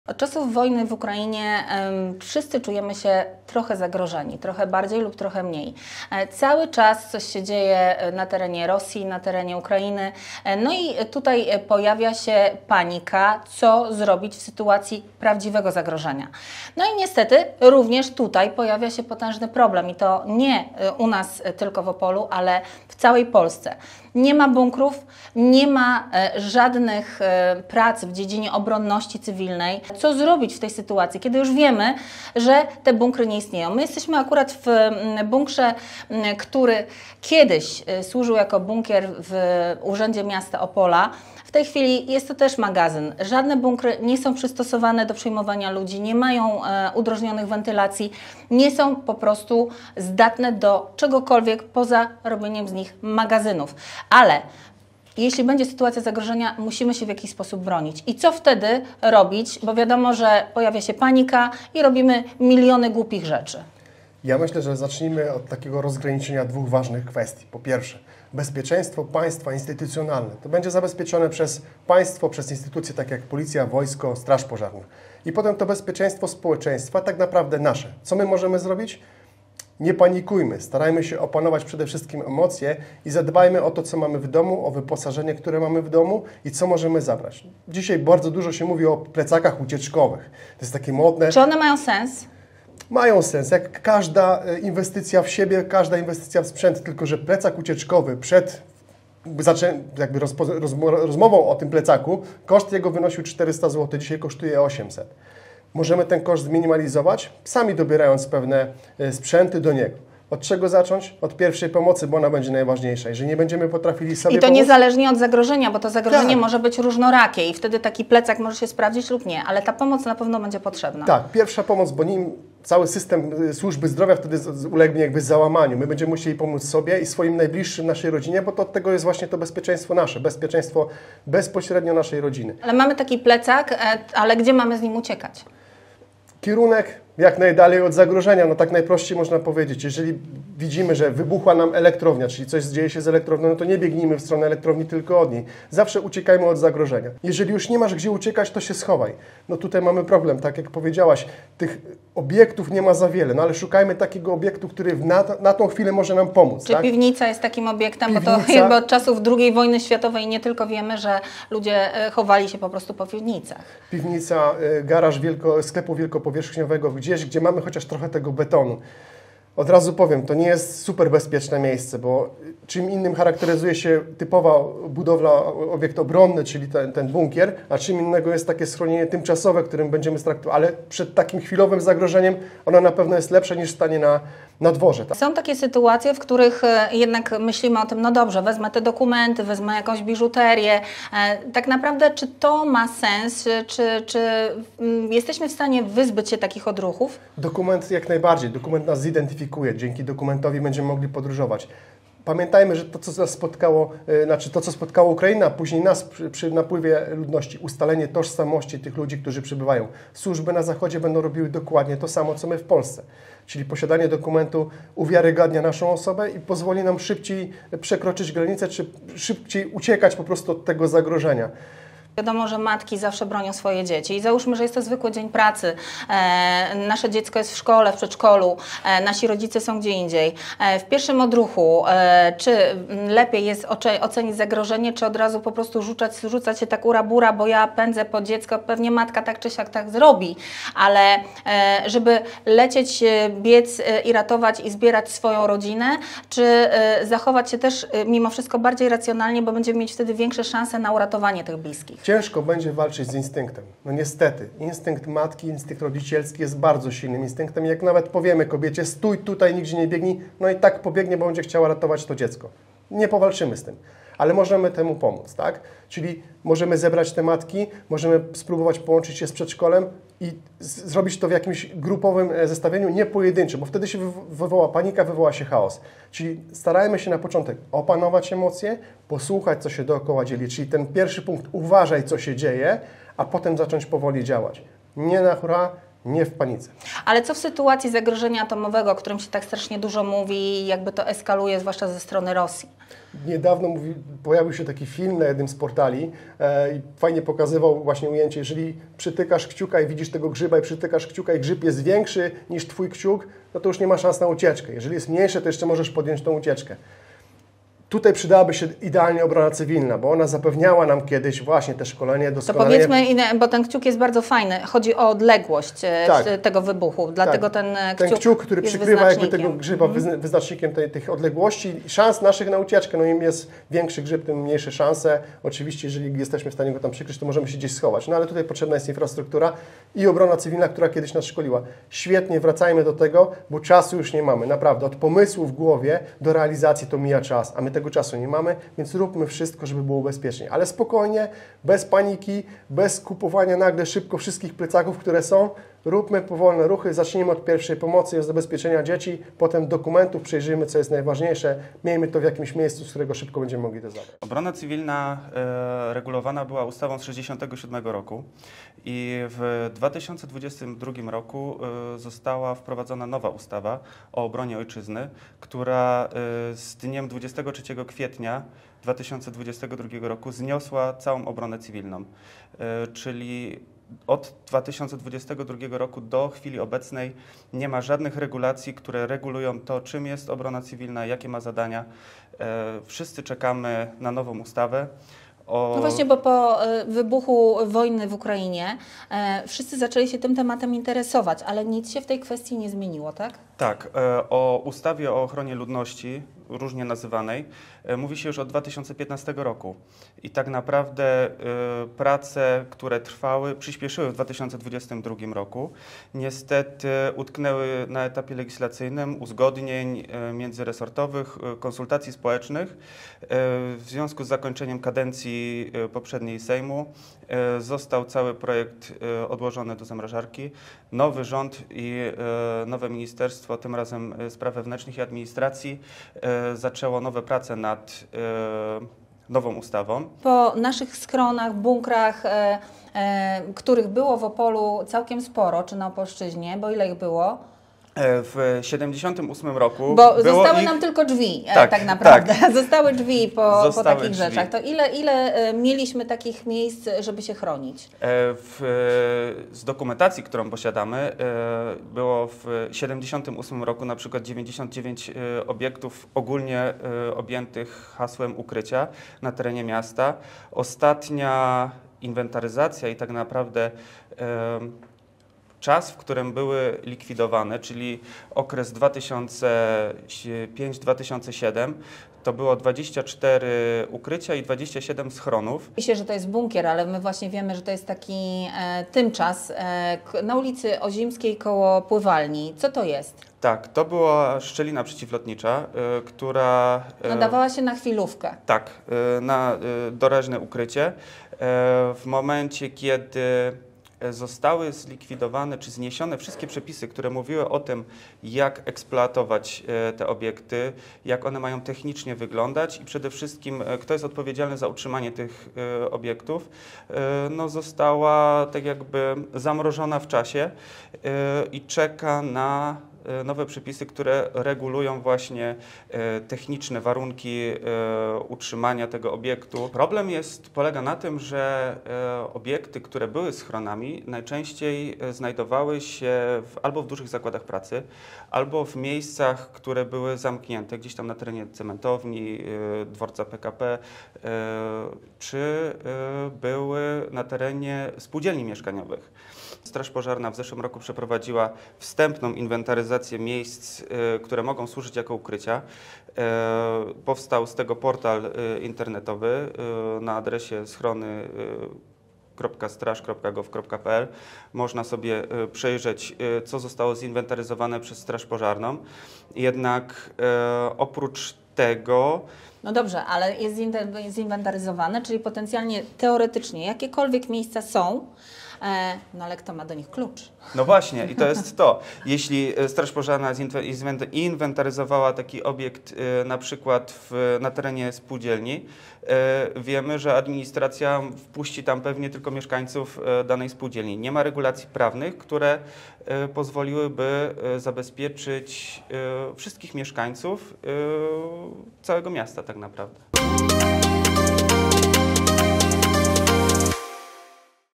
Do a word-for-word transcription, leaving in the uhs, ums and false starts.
Od czasów wojny w Ukrainie um, wszyscy czujemy się trochę zagrożeni, trochę bardziej lub trochę mniej. E, cały czas coś się dzieje na terenie Rosji, na terenie Ukrainy. E, no i tutaj pojawia się panika, co zrobić w sytuacji prawdziwego zagrożenia. No i niestety również tutaj pojawia się potężny problem i to nie u nas tylko w Opolu, ale w całej Polsce. Nie ma bunkrów, nie ma e, żadnych e, prac w dziedzinie obronności cywilnej. Co zrobić w tej sytuacji, kiedy już wiemy, że te bunkry nie istnieją? My jesteśmy akurat w bunkrze, który kiedyś służył jako bunkier w Urzędzie Miasta Opola. W tej chwili jest to też magazyn. Żadne bunkry nie są przystosowane do przyjmowania ludzi, nie mają e, udrożnionych wentylacji, nie są po prostu zdatne do czegokolwiek poza robieniem z nich magazynów. Ale jeśli będzie sytuacja zagrożenia, musimy się w jakiś sposób bronić. I co wtedy robić? Bo wiadomo, że pojawia się panika i robimy miliony głupich rzeczy. Ja myślę, że zacznijmy od takiego rozgraniczenia dwóch ważnych kwestii. Po pierwsze, bezpieczeństwo państwa instytucjonalne. To będzie zabezpieczone przez państwo, przez instytucje takie jak policja, wojsko, straż pożarna. I potem to bezpieczeństwo społeczeństwa, tak naprawdę nasze. Co my możemy zrobić? Nie panikujmy, starajmy się opanować przede wszystkim emocje i zadbajmy o to, co mamy w domu, o wyposażenie, które mamy w domu i co możemy zabrać. Dzisiaj bardzo dużo się mówi o plecakach ucieczkowych. To jest takie modne. Czy one mają sens? Mają sens, jak każda inwestycja w siebie, każda inwestycja w sprzęt, tylko że plecak ucieczkowy przed jakby rozmową o tym plecaku, koszt jego wynosił czterysta złotych, dzisiaj kosztuje osiemset. Możemy ten koszt zminimalizować, sami dobierając pewne sprzęty do niego. Od czego zacząć? Od pierwszej pomocy, bo ona będzie najważniejsza. Jeżeli nie będziemy potrafili sobie I to pomóc, niezależnie od zagrożenia, bo to zagrożenie tak. może być różnorakie i wtedy taki plecak może się sprawdzić lub nie, ale ta pomoc na pewno będzie potrzebna. Tak, pierwsza pomoc, bo nim cały system służby zdrowia wtedy ulegnie jakby załamaniu. My będziemy musieli pomóc sobie i swoim najbliższym, naszej rodzinie, bo to od tego jest właśnie to bezpieczeństwo nasze, bezpieczeństwo bezpośrednio naszej rodziny. Ale mamy taki plecak, ale gdzie mamy z nim uciekać? Kierunek jak najdalej od zagrożenia, no tak najprościej można powiedzieć. Jeżeli widzimy, że wybuchła nam elektrownia, czyli coś dzieje się z elektrownią, no to nie biegnijmy w stronę elektrowni, tylko od niej. Zawsze uciekajmy od zagrożenia. Jeżeli już nie masz gdzie uciekać, to się schowaj. No tutaj mamy problem, tak jak powiedziałaś, tych obiektów nie ma za wiele, no ale szukajmy takiego obiektu, który na, na tą chwilę może nam pomóc. Czy tak? piwnica jest takim obiektem, Piwnica... bo to jakby od czasów drugiej wojny światowej nie tylko wiemy, że ludzie chowali się po prostu po piwnicach. Piwnica, garaż wielko, sklepu wielkopowierzchniowego, gdzieś, gdzie mamy chociaż trochę tego betonu. Od razu powiem, to nie jest super bezpieczne miejsce, bo czym innym charakteryzuje się typowa budowla, obiekt obronny, czyli ten, ten bunkier, a czym innego jest takie schronienie tymczasowe, którym będziemy traktować, ale przed takim chwilowym zagrożeniem ona na pewno jest lepsza niż stanie na, na dworze. Tak? Są takie sytuacje, w których jednak myślimy o tym, no dobrze, wezmę te dokumenty, wezmę jakąś biżuterię. Tak naprawdę, czy to ma sens, czy, czy jesteśmy w stanie wyzbyć się takich odruchów? Dokument jak najbardziej, dokument nas zidentyfikuje. Dzięki dokumentowi będziemy mogli podróżować. Pamiętajmy, że to, co nas spotkało, znaczy to, co spotkało Ukrainę, a później nas przy, przy napływie ludności, ustalenie tożsamości tych ludzi, którzy przybywają. Służby na Zachodzie będą robiły dokładnie to samo, co my w Polsce. Czyli posiadanie dokumentu uwiarygadnia naszą osobę i pozwoli nam szybciej przekroczyć granicę, czy szybciej uciekać po prostu od tego zagrożenia. Wiadomo, że matki zawsze bronią swoje dzieci i załóżmy, że jest to zwykły dzień pracy, e, nasze dziecko jest w szkole, w przedszkolu, e, nasi rodzice są gdzie indziej. E, w pierwszym odruchu, e, czy lepiej jest ocenić zagrożenie, czy od razu po prostu rzucać, rzucać się tak ura-bura, bo ja pędzę po dziecko, pewnie matka tak czy siak tak zrobi, ale e, żeby lecieć, biec i ratować i zbierać swoją rodzinę, czy e, zachować się też e, mimo wszystko bardziej racjonalnie, bo będziemy mieć wtedy większe szanse na uratowanie tych bliskich. Ciężko będzie walczyć z instynktem. No niestety, instynkt matki, instynkt rodzicielski jest bardzo silnym instynktem. Jak nawet powiemy kobiecie, stój tutaj, nigdzie nie biegnij, no i tak pobiegnie, bo będzie chciała ratować to dziecko. Nie powalczymy z tym, ale możemy temu pomóc, tak? Czyli możemy zebrać te matki, możemy spróbować połączyć się z przedszkolem i zrobić to w jakimś grupowym zestawieniu, nie pojedynczym, bo wtedy się wywoła panika, wywoła się chaos. Czyli starajmy się na początek opanować emocje, posłuchać, co się dookoła dzieje, czyli ten pierwszy punkt, uważaj, co się dzieje, a potem zacząć powoli działać. Nie na hura, nie w panice. Ale co w sytuacji zagrożenia atomowego, o którym się tak strasznie dużo mówi, jakby to eskaluje, zwłaszcza ze strony Rosji? Niedawno mówi, pojawił się taki film na jednym z portali e, i fajnie pokazywał właśnie ujęcie, jeżeli przytykasz kciuka i widzisz tego grzyba i przytykasz kciuka i grzyb jest większy niż twój kciuk, no to już nie ma szans na ucieczkę. Jeżeli jest mniejsze, to jeszcze możesz podjąć tą ucieczkę. Tutaj przydałaby się idealnie obrona cywilna, bo ona zapewniała nam kiedyś właśnie te szkolenie, To doskonalenie. powiedzmy, bo ten kciuk jest bardzo fajny, chodzi o odległość e, Tak. tego wybuchu, dlatego Tak. ten kciuk Ten kciuk, który jest przykrywa jakby wyznacznikiem. tego grzyba mm. wyznacznikiem tej, tych odległości, szans naszych na ucieczkę. No im jest większy grzyb, tym mniejsze szanse. Oczywiście, jeżeli jesteśmy w stanie go tam przykryć, to możemy się gdzieś schować. No ale tutaj potrzebna jest infrastruktura i obrona cywilna, która kiedyś nas szkoliła. Świetnie, wracajmy do tego, bo czasu już nie mamy. Naprawdę, od pomysłu w głowie do realizacji to mija czas, a my tego czasu nie mamy, więc róbmy wszystko, żeby było bezpiecznie. Ale spokojnie, bez paniki, bez kupowania nagle szybko wszystkich plecaków, które są. Róbmy powolne ruchy, zacznijmy od pierwszej pomocy i od zabezpieczenia dzieci, potem dokumentów, przejrzyjmy, co jest najważniejsze, miejmy to w jakimś miejscu, z którego szybko będziemy mogli to zabrać. Obrona cywilna e, regulowana była ustawą z tysiąc dziewięćset sześćdziesiątego siódmego roku i w dwa tysiące dwudziestym drugim roku e, została wprowadzona nowa ustawa o obronie ojczyzny, która e, z dniem dwudziestego trzeciego kwietnia dwa tysiące dwudziestego drugiego roku zniosła całą obronę cywilną, e, czyli od dwa tysiące dwudziestego drugiego roku do chwili obecnej nie ma żadnych regulacji, które regulują to, czym jest obrona cywilna, jakie ma zadania. E, wszyscy czekamy na nową ustawę. O... No właśnie, bo po e, wybuchu wojny w Ukrainie e, wszyscy zaczęli się tym tematem interesować, ale nic się w tej kwestii nie zmieniło, tak? Tak, e, o ustawie o ochronie ludności, różnie nazywanej, e, mówi się już od dwa tysiące piętnastego roku i tak naprawdę e, prace, które trwały, przyspieszyły w dwa tysiące dwudziestym drugim roku. Niestety utknęły na etapie legislacyjnym, uzgodnień e, międzyresortowych, e, konsultacji społecznych. E, w związku z zakończeniem kadencji e, poprzedniej Sejmu e, został cały projekt e, odłożony do zamrażarki. Nowy rząd i e, nowe ministerstwo, tym razem Spraw Wewnętrznych i Administracji, e, zaczęło nowe prace nad e, nową ustawą. Po naszych schronach, bunkrach, e, e, których było w Opolu całkiem sporo, czy na Opolszczyźnie, bo ile ich było? W siedemdziesiątym ósmym roku Bo było zostały ich... nam tylko drzwi, tak, Tak, tak naprawdę. tak. Zostały drzwi po, Zostały po takich drzwi. rzeczach. To ile, ile e, mieliśmy takich miejsc, żeby się chronić? W, z dokumentacji, którą posiadamy, e, było w siedemdziesiątym ósmym roku na przykład dziewięćdziesiąt dziewięć e, obiektów ogólnie e, objętych hasłem ukrycia na terenie miasta. Ostatnia inwentaryzacja i tak naprawdę e, czas, w którym były likwidowane, czyli okres dwa tysiące piąty do dwa tysiące siódmego, to było dwadzieścia cztery ukrycia i dwadzieścia siedem schronów. Mówi się, że to jest bunkier, ale my właśnie wiemy, że to jest taki e, tymczas e, k- na ulicy Ozimskiej koło pływalni. Co to jest? Tak, to była szczelina przeciwlotnicza, y, która... y, Nadawała się na chwilówkę. Tak, y, na y, doraźne ukrycie. Y, w momencie, kiedy zostały zlikwidowane czy zniesione wszystkie przepisy, które mówiły o tym, jak eksploatować e, te obiekty, jak one mają technicznie wyglądać i przede wszystkim e, kto jest odpowiedzialny za utrzymanie tych e, obiektów, e, no została tak jakby zamrożona w czasie e, i czeka na nowe przepisy, które regulują właśnie e, techniczne warunki e, utrzymania tego obiektu. Problem jest, polega na tym, że e, obiekty, które były schronami, najczęściej e, znajdowały się w, albo w dużych zakładach pracy, albo w miejscach, które były zamknięte, gdzieś tam na terenie cementowni, e, dworca P K P, e, czy e, były na terenie spółdzielni mieszkaniowych. Straż Pożarna w zeszłym roku przeprowadziła wstępną inwentaryzację miejsc, y, które mogą służyć jako ukrycia. Y, powstał z tego portal y, internetowy y, na adresie schrony kropka straż kropka gov kropka p l. Można sobie y, przejrzeć, y, co zostało zinwentaryzowane przez Straż Pożarną. Jednak y, oprócz tego No dobrze, ale jest zinwentaryzowane, czyli potencjalnie, teoretycznie, jakiekolwiek miejsca są, E, no ale kto ma do nich klucz? No właśnie, i to jest to. Jeśli Straż Pożarna zinwentaryzowała taki obiekt na przykład w, na terenie spółdzielni, wiemy, że administracja wpuści tam pewnie tylko mieszkańców danej spółdzielni. Nie ma regulacji prawnych, które pozwoliłyby zabezpieczyć wszystkich mieszkańców całego miasta tak naprawdę.